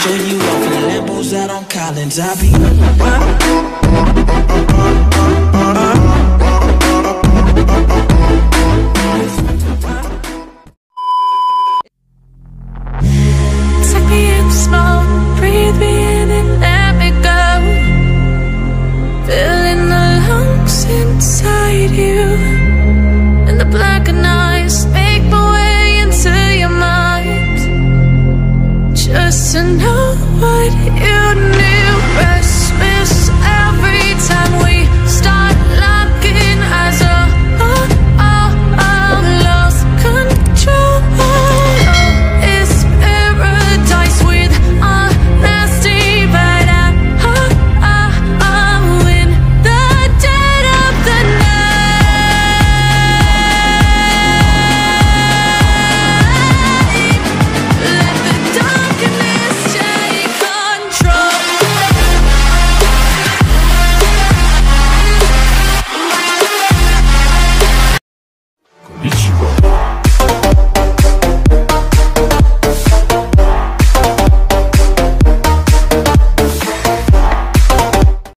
show you off in the Lambos out on Collins. I be take me in the smoke, breathe me in and let me go. Filling the lungs inside you, and the blackened eyes make my way into your mind. Just to know what you knew. Restless every time we start locking eyes. Lost control. It's paradise with honesty, but I'm in the dead of the night. Let the darkness take control. Konnichiwa.